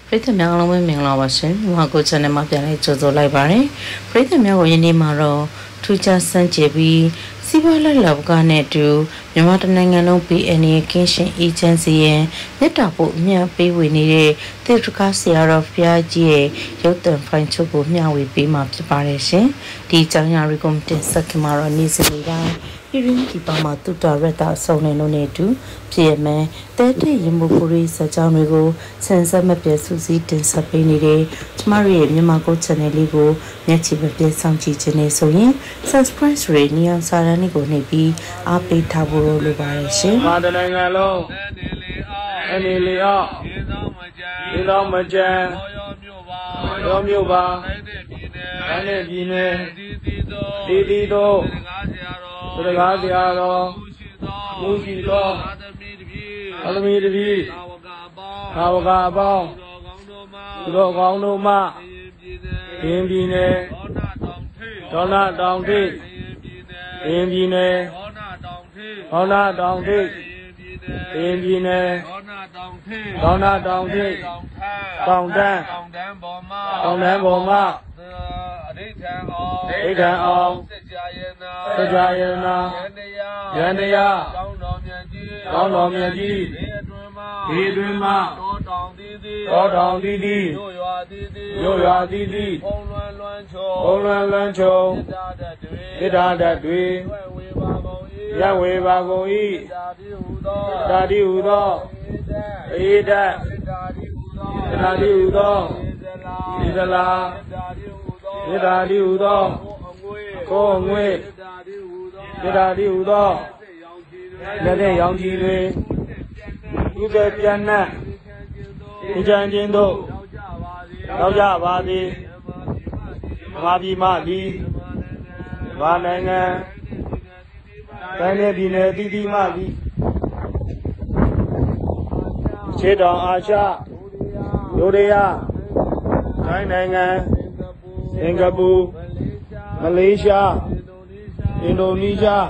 ပရိသတ်များအားလုံးပဲမင်္ဂလာပါရှင်။မြန်မာကို channel မှာပြန်လည်ကြိုဆိုလိုက်ပါတယ်။ပရိသတ်များကိုယနေ့မှာတော့ထူးခြားစံကြေပြီးစီးပွားလက်လောက်ကနဲ့အတူမြန်မာတနိုင်ငံလုံး PNA ကင်းရှင် agency ရဲ့မြတ်တာဖို့အမြတ်ပေးဝေနေတဲ့တေတ္တကားဆရာတော်ဘုရားကြီးရဲ့ရုပ်သံဖိုင်ချုပ်ကိုမျှဝေပေးမှာဖြစ်ပါတယ်ရှင်။ဒီအကြောင်းအရာတွေကိုတင်ဆက်ခင်မှာတော့နေ့စဉ်လေးတိုင်းပြည်ရင်းဒီပါမှာတူတာရက်တာစုံနေလို့နေတူပြည်ရမယ်တဲတဲ့ရင်မှုပရိစကြောင်းတွေကိုဆင်ဆက်မပြည့်စုစည်းတင်ဆက်ပေးနေတဲ့ကျမတို့ရဲ့မြန်မာကို channel လေးကိုမျက်ခြေမပြတ်စောင့်ကြည့်ခြင်းနဲ့ဆိုရင် subscribe ရေနီအောင်စာရန်လေးကိုနှိပ်ပြီးအားပေးထားဖို့လိုပါတယ်ရှင်။မာတနိုင်ငံလုံးအနေလီအောင်ဒီတော်မကြံရောမြို့ပါတိုင်းပြည်နယ်တီတို့သရကားဆရာတော်မူရှိတော်အလမီတပည့်သာဝကအပေါင်းသူတော်ကောင်းတို့မှဒင်းပြည်နယ်ဒေါနာတောင်ထိပ်ဒင်းပြည်နယ်ဒေါနာတောင်ထိပ်ဒင်းပြည်နယ်ဒေါနာတောင်ထိပ်တောင်တန်းပေါ်မှာအဋ္ဌံအောင်စကြာယနာယန္တရားကောင်းတော်မြတ်ကြီးဒီတွင်မှတောတောင်သီးမြို့ရွာသီးဖုံးလွှမ်းချုံဣဒ္ဓဓာတ်တွေရဝေပါကုန်၏တာတိဟုသောအေဒတ်တာတိဟုသောဣဇလာဣဒ္ဓာတိဟုသောကိုယ်ငွေဣဒ္ဓာတိဟုသောလက်တဲ့ရောင်ကြီးတွေဥပ္ပပြန်နှံ့ဉာဏ်ချင်းတို့ရောက်ကြပါသည်မဟာပြည်မှသည်ဘာနိုင်ငံတိုင်းနယ်ပြည်နယ်တည်မှသည်ခြေတော်အာရှဒိုရီးယားထိုင်းနိုင်ငံစင်ကာပူမလေးရှားအင်ဒိုနီးရှား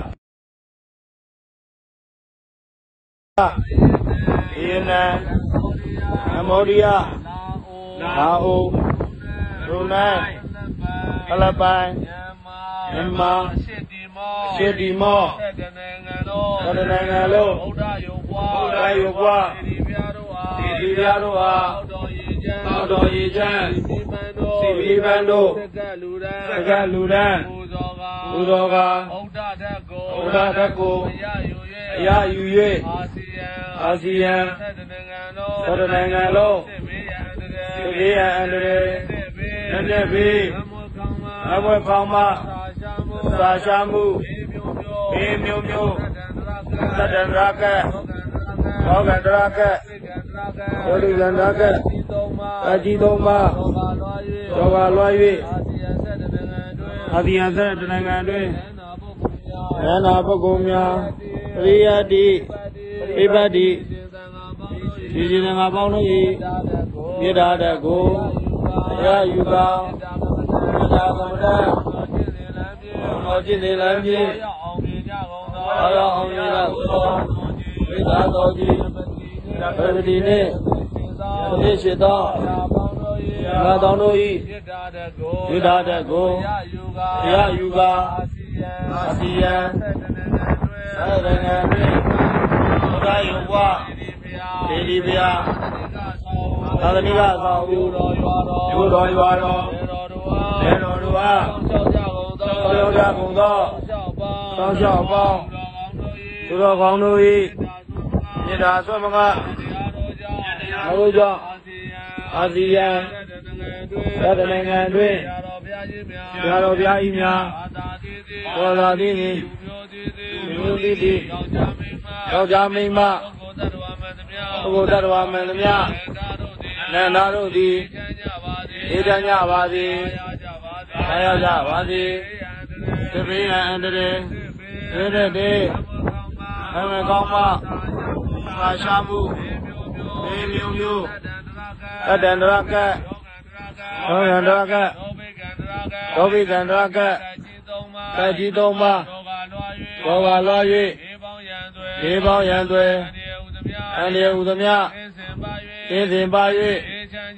ဗီယက်နမ်ကမ္ဘောဒီးယားလာအိုဘရူနိုင်းဖိလစ်ပိုင်မြန်မာရှစ်တီမောတနိုင်ငံလုံးဗုဒ္ဓယုတ်ကွာဒီပြားတို့ဟာသောတော်ရည်ချမ်းစီပီပန်းတို့တကက်လူဒန်းပူဇော်ကဗုဒ္ဓဓာတ်ကိုအရယူ၍အာဆီယံသောတနိုင်ငံလုံးသေရန်အန္တရာယ်လက်ဘေးအဘွယ်ကောင်းမှသာရှာမှုဘေးမျိုးသတ္တန္တရာကဘောဂန္တရာကဒေါလိလန္ဒကအကြီးသုံးပါသောကလွှား၍အာဆီယံဆက်တနိုင်ငံတွင်ဉာဏပုဂ္ဂိုလ်များပရိယတ္တိဣပတ္တိဒီဇင်ငါပေါင်းတို့၏မြေတားတဲ့ကိုရယူပါမြေတားကုန်တဲ့တော်ကျင့်နေလမ်းဖြင့်အောင်ရသောဝိသတော်ကြီးပရတိနှင့်ဒီရှိသောငါတော်တို့၏မြေတားတဲ့ကိုရယူပါအာဆီယံနိုင်ငံတွင်ဘုရားယုံဘွားဒေဒီဗျာသာသနိကဆောင်ယူတော်ရွာတော်လေတော်တို့အားကြောက်ကြကုန်သောသောင်းလျှောက်ပေါင်းသူတော်ကောင်းတို့၏မြေတာဆွမ်းမကဘုရားကြောင့်အာဆီယံတနိုင်ငံတွင်ဘုရားတော်ဘုရားကြီးများပေါ်လာသည်မြို့သည်ယောက်ျားမိန်းမဘုရားတော်မန်သမျှနန္ဒာတို့သည်ဧတညပါသည်ဆရာကြပါသည်သဘေးအန္တရာယ်တဲ့အမကောင်းမှသာရှာမှုဘေးမျိုးအတ္တန္တရကသောယန္တရကသောဘိကန္တရကတကြီးသုံးပါဘောကလွှား၍ဒီပေါင်းရန်သွဲအန္တရာယ်ဟူသမျှသင်စဉ်ပါ၍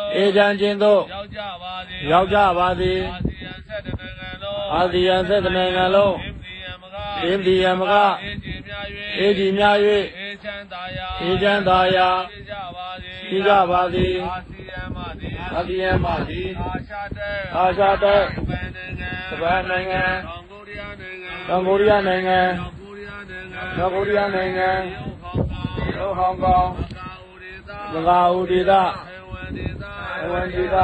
အေဂျန်ချင်းတို့ရောက်ကြပါသည်အာဆီယံဆက်တဲ့နိုင်ငံလုံးအင်းဒီယံမကအေးကြီးများ၍အေးချမ်းသာရာရှိကြပါသည်အာဆီယံမှသည်အာရှတိုက်ဂျပန်နိုင်ငံတောင်ကိုရီးယားနိုင်ငံမြောက်ကိုရီးယားနိုင်ငံဟောင်ကောင်မဂါဦးဒေသဝန်ဒေသ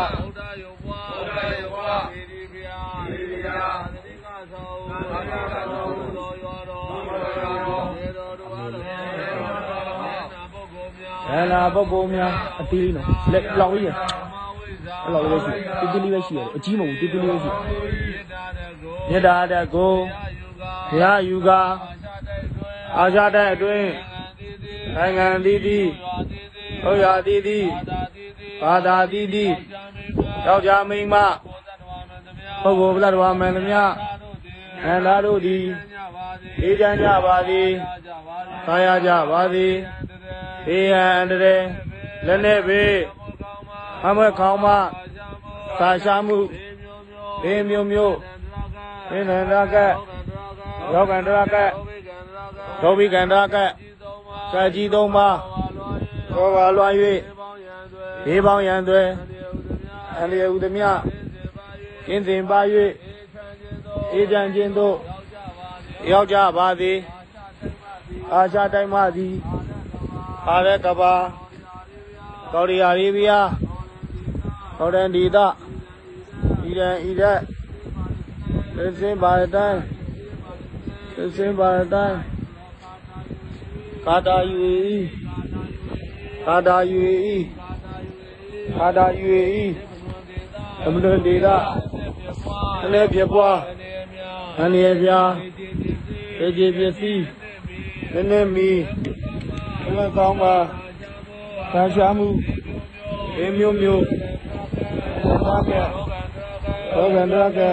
နာပုဂ္ဂိုလ်များအသေးလေးနော်လက်လောင်လေးရအဲ့လောက်လေးရှိတိတိလေးပဲရှိရတယ်အကြီးမဟုတ်ဘူးတိတိလေးပဲရှိမေတ္တာတကုဘုရားယူကာအာရှတိုက်အတွင်းနိုင်ငံသီးသီးဘုရားသီးသီးဘာသာသီးသီးယောက်ျားမိန်းမပုဂ္ဂိုလ်ပဒဝမန်သမျှနန္ဒာတို့သည်အေးချမ်းကြပါသည်သာယာကြပါသည်ဘေးရန်အန္တရာယ်လက်နဲ့ဘေးအမွဲခေါင်းမသာရှာမှုဘေးမျိုးမျိုးဘေးနန္ဒကယောဂန္တရကဒုဗိကန္တရကစัจကြီးသုံးပါးသောပါလွှမ်း၍ဘေးပေါင်းရန်သွဲအန္တရာယ်ဥဒမြကင်းစင်ပါ၍အေးချမ်းခြင်းတို့ရောက်ကြပါသည်အာရှတိုင်းမှသည်အာရကဘာကော်ရီယာရေဘီယာကော်ရန်ဒီတာအီရန်အီရက်စင်ဘာတိုင်းစင်ဘာတိုင်းကာတာယူအေကာတာယူအေကာတာယူအေအမလွန်ဒေတာအလဲပြပွားအနေရပြေကြီးပစ္စည်းနည်းနည်းမီဘယ်ကောင်းပါဆာရှာမှုအေးမျိုးမျိုးဘာကဲဘောဂန္ဒကဲ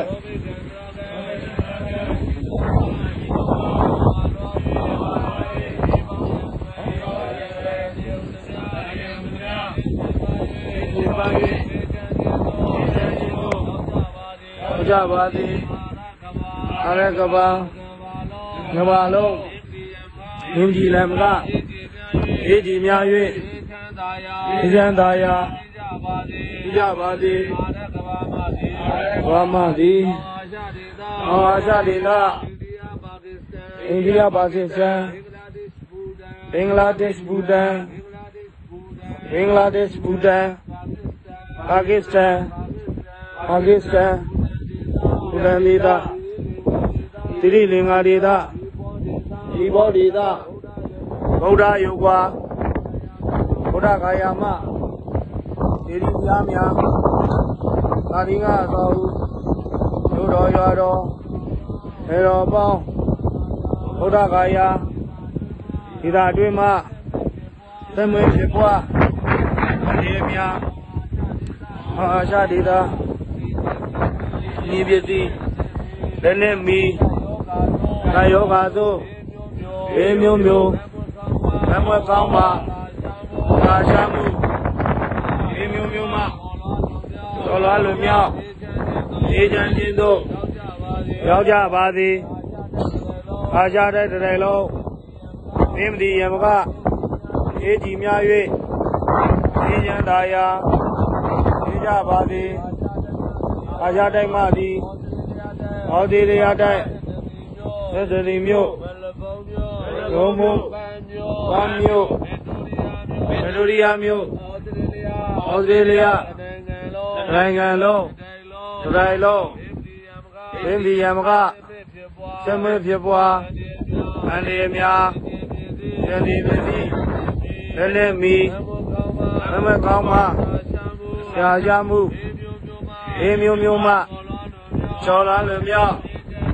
ကြပါသည်အရကဘာငဘာလုံးမြင်းကြီးလည်းမကအေးကြီးများ၍အေးချမ်းသာယာရှိကြပါသည်ဘာမသည်အာရှဒေသအိန္ဒိယပါကစ္စတန်ဘင်္ဂလားဒေ့ရှ်ဘူတန်ပါကစ္စတန်ဘူတန်ဒေသသီရိလင်္ကာဒေသဒီဘောဒေသဗုဒ္ဓယုတ်ဝါဗုဒ္ဓဂါယာမဒေဒီများများသာရိငါအသောမြို့တော်ရွာတော်ထေတော်ပေါင်းဗုဒ္ဓဂါယာဒေသအတွင်းမှသမွေဖြစ်ပွားအနေများအာရှဒေသဤပစ္စည်းလက်နဲ့မီကာယောဂါတို့ဘေးမျိုးမျိုးအမွဲကောင်းပါသာရှာမှုဘေးမျိုးမျိုးမှတော်လာလွမြောက်အေးချမ်းခြင်းတို့ရောက်ကြပါသည်အာရှတဲ့တည်းလုံးသင်္တိယမကအေးကြီးများ၍အေးချမ်းသာယာရှိကြပါသည်အာရှတိုက်မှသည်ဩဒေရယတိုက်သစ္စရိမြို့ရုံးမို့ပန်းမြို့ဗီတိုရီယာမြို့ဩစတြေးလျနိုင်ငံလုံးတိုင်းလုံးသင်္တိယမကသမွေဖြစ်ပွားအန္တရာယ်များယနေ့ပစ္စည်းလက်လက်မီအမကောင်းမှရှားရမှုအေးမျိုးမျိုးမှချော်လာလွမြောက်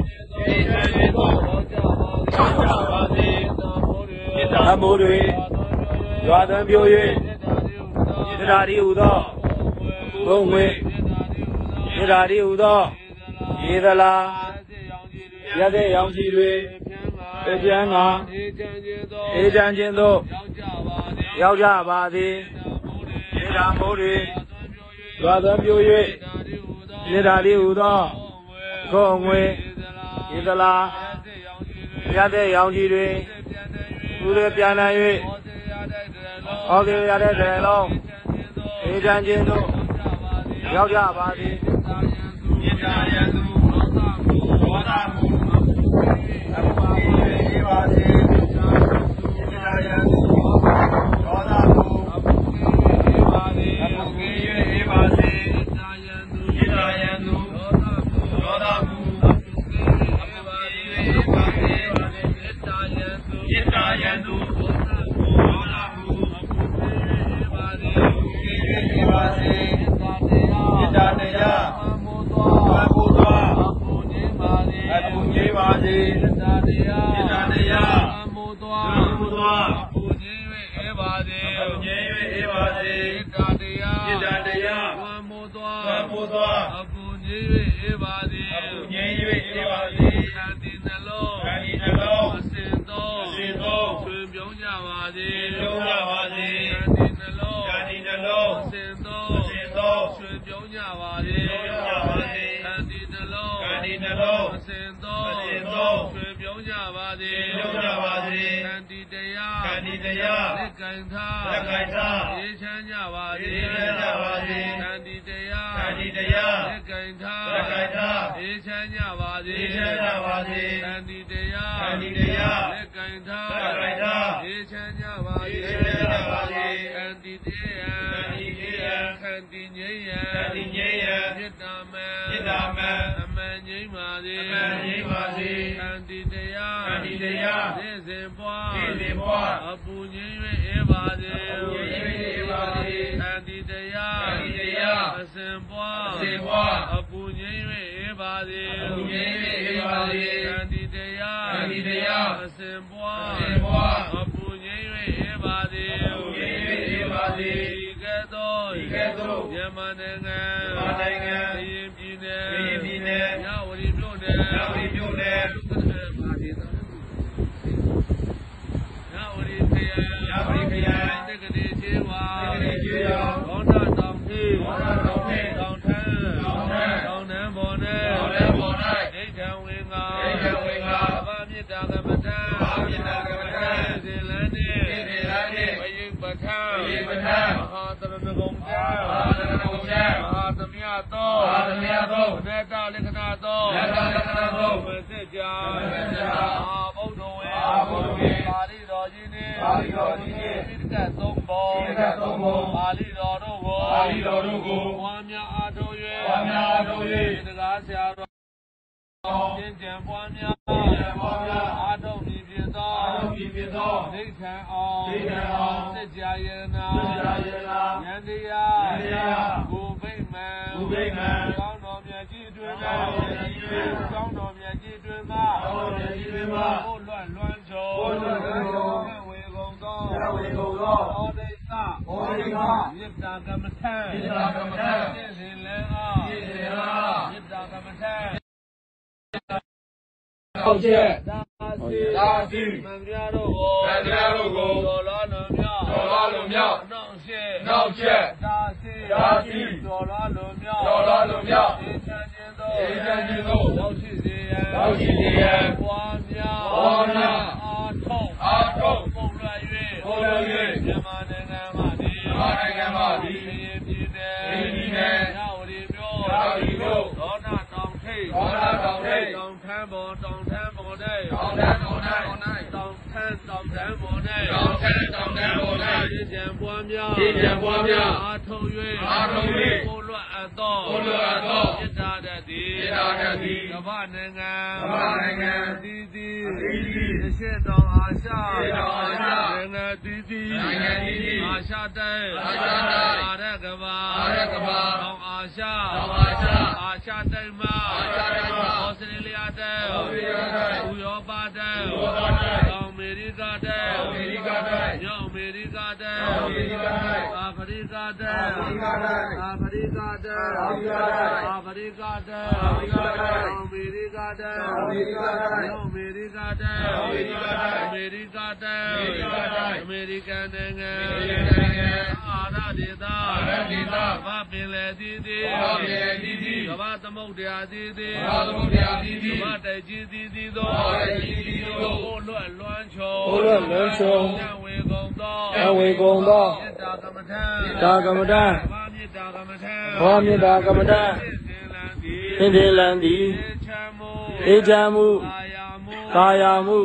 အမိုးတွေရွာသွန်းပြို၍သဒ္ဓါရီဟူသောဘုံငွေသဒ္ဓါရီဟူသောရေသလားရတဲ့ရောင်ကြီးတွေပြန်းကအေးချမ်းခြင်းသို့ရောက်ကြပါသည်ဒေတာမိုးတွေရွာသွန်းပြို၍မြေတာလေးဟူသောခေါငွေဤသလားရတဲ့ရောင်ကြီးတွင်သူတွေပြန်နိုင်၍ဟောကေရတဲ့တရလုံးအေးချမ်းခြင်းတို့ရောက်ကြပါသည်မေတ္တာယံသူဒေါသမှုအပ္ပအေးပါစေမေတ္တာယံသူဒေါသမှုအေးပါစေအပ္ပအေးပါစေမေတ္တာယံသူဒေါသမှုအပ္ပအေးပါစေမေတ္တာယံသူဒေါသမှုအေးပါစေအေးပါစေမေတ္တာတရားမေတ္တာတရားအပူခြင်းပါစေမေတ္တာတရားမေတ္တာအပူခြင်း၍အေးပါစေမေတ္တာတရားမေတ္တာအပူခြင်း၍အေးပါစေသန္တိနှလုံးအစဉ်သောဆွေပြုံးကြပါစေသန္တိနှလုံးအစဉ်သောဆွေပြုံးကြပါစေသန္တိနှလုံးအစဉ်သောဆွေပြုံးကြပါစေသန္တိတရားလက်ကင်ထားရေးချမ်းကြပါစေသန္တိတရားလက်ကင်ထားရေးချမ်းကြပါစေသန္တိတရားလက်ကင်ထားရေးချမ်းကြပါစေသန္တိတရားခန္တီငြိယံမေတ္တာမံအမှန်ငြိမ်းပါစေခန္တီတရားသိစဉ်ပွားအပူငြိမ်း၍အေးပါစေခန္တီတရားအစဉ်ပွားအပူငြိမ်း၍အေးပါစေခန္တီတရားအစဉ်ပွားအပူငြိမ်း၍အေးပါစေဒီကဲ့သို့မြန်မာနိုင်ငံဘုရင်ပြည်နယ်ရဝတီမြို့နယ်ရဝတီခရိုင်တက္ကသိုလ်ကျေးဝါဒေါနာတောင်ထိတောင်ထမ်းပေါ်၌ဒိဋ္ဌံဝေငါဗမေတ္တာကမ္မထံစေလန်းနှင့်ဝိယပဋ္ဌာန်းမဟာတရဏဂုံကျမဟာသမယသောမေတ္တာလက္ခဏာသောမစစ်ကြာမဟာဗုဒ္ဓဝေပါဠိတော်ကြီးနှင့်ပိဋကတ်သုံးပုံပါဠိတော်တို့ကိုဝါများအားထုတ်၍သက္ကာဆရာတော်ကျင့်ကြံပွားများအားထုတ်ပြီးဖြစ်သောဒိဋ္ဌံအောင်စကြယနာယန္တရားကိုဗိမံကောင်းတော်မြတ်ကြီးတွင်မှာကောင်းတော်မြတ်ကြီးတွင်မှာဘုလွန်ချုံဝေကုန်သောဩဒိသမေတ္တာကမ္မထံသိစဉ်လန်းအားမေတ္တာကမ္မထံဟုတ်ကဲ့သာစီမန္တရာတို့ကိုတော်လာလုံးမြောက်နောက်ချက်သာစီတော်လာလုံးမြောက်အေးချမ်းခြင်းသို့ရောက်ရှိစေရန်ပွားများအားထုတ်ပုံလွှတ်၍မြန်မာနိုင်ငံမှာဒီပြည်နယ်ရဝတီမြို့ဒေါနာတောင်ထိပ်တောင်ထမ်းပေါ်၌တောင်ထမ်းပေါ်၌ဒီကြံပွားများအားထုတ်၍ကိုလွတ်အပ်သောจิตာတတ်သည်ကမ္ဘာနိုင်ငံဒီရှိတော်အာရှနိုင်ငံဒီအာရှတိုင်းအာရကဘာတောင်အာရှတိုင်းမှာဩစတြေးလျတိုင်းဥရောပတိုင်းတောင်အမေရိကတိုင်းမြောက်အမေရိကတိုင်းအာဖရိကတိုင်းတောင်အမေရိကတိုင်းမြောက်အမေရိကတိုင်းအမေရိကနိုင်ငံဘာပင်လေတိတိကဘာသမုဒ္ဒရာတိတိကဘာတိုက်ကြီးတိတိသောဟိုလွတ်လွမ်းချုံဝေကုန်သောတာကမ္မထံဘာမေတ္တာကမ္မထံသင်္ဒေလံသည်အေချမ်းမှုကာယမှု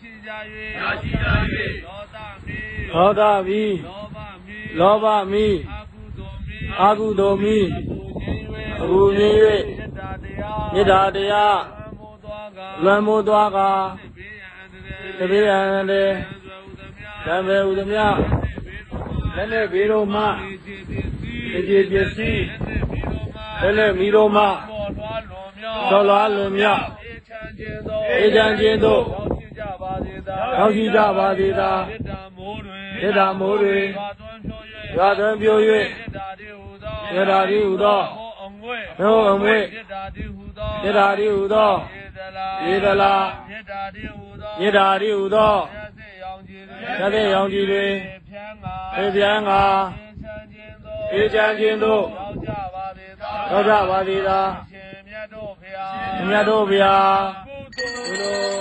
ဒေါသမိလောဘမိအာကုသိုလ်မိအကူမြင်၍မေတ္တာတရားလွန်မိုးသွားကာတပိယံတေသံဘေဥဒမြလက်နဲ့ဘေးတော်မှအကျေပစ္စည်းလက်နဲ့မိတော်မှသောလွားလွန်မြောက်အေချမ်းခြင်းသို့ရောက်ရှိကြပါသေးသာမေတ္တာမိုးတွေရွာသွန်းပြို၍မေတ္တာတိဟူသောမေအမွေမေတ္တာတိဟူသောယေတလာမေတ္တာတိဟူသောသတိရောင်ကြီးတွေဖေပြန်းကအေချမ်းခြင်းသို့ရောက်ကြပါသေးသာမြတ်တို့ဗျာကုသိုလ်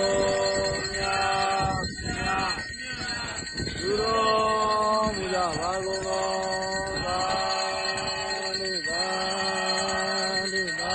မူကြပါကုန်သောသာလိပါလိပါ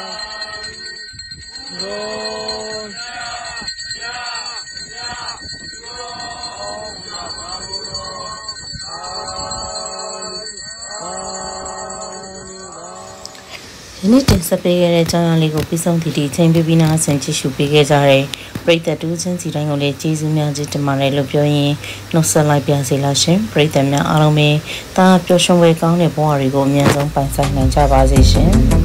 ဒီနေ့တင်ဆက်ပေးခဲ့တဲ့အကြောင်းအရာလေးကိုပြီးဆုံးဒီချိန်ပြပြီးနာဆင်ကြည့်ရှုပေးခဲ့ကြတဲ့ပရိသတ်တူးချင်းစီတိုင်းကိုလည်းကျေးဇူးများကြီးတင်ပါတယ်လို့ပြောရင်နှုတ်ဆက်လိုက်ပါစေလားရှင်ပရိသတ်များအားလုံးပဲတာပျော်ရွှင်ဝေကောင်းတဲ့ဘဝတွေကိုအမြန်ဆုံးပိုင်ဆိုင်နိုင်ကြပါစေရှင်